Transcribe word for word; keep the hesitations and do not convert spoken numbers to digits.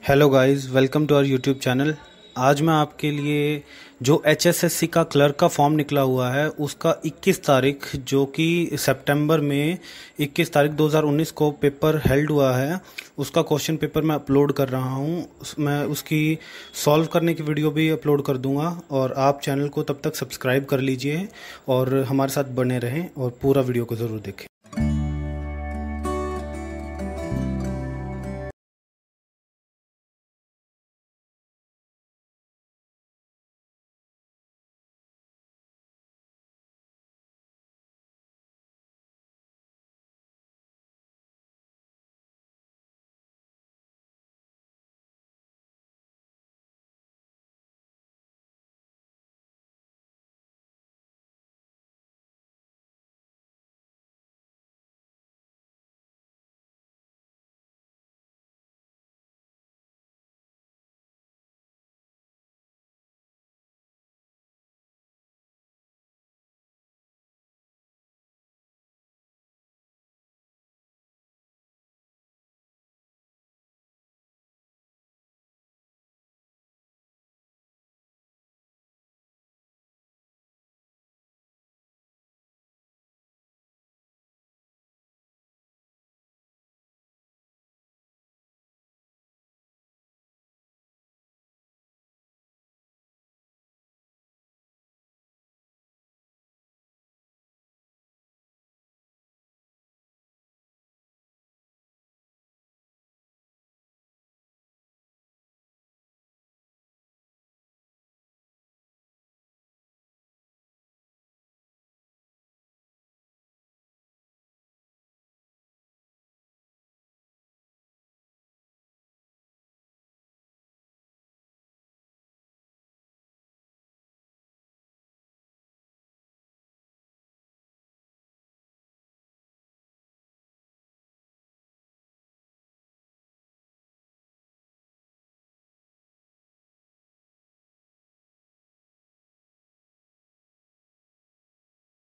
Hello guys, welcome to our YouTube channel. आज मैं आपके लिए जो एच एस एस सी का क्लर्क का फॉर्म निकला हुआ है उसका इक्कीस तारीख जो कि सितंबर में इक्कीस तारीख दो हज़ार उन्नीस को पेपर हेल्ड हुआ है, उसका क्वेश्चन पेपर मैं अपलोड कर रहा हूं। मैं उसकी सॉल्व करने की वीडियो भी अपलोड कर दूंगा और आप चैनल को तब तक सब्सक्राइब कर लीजिए और हमारे साथ बने रहें और पूरा वीडियो को ज़रूर देखें।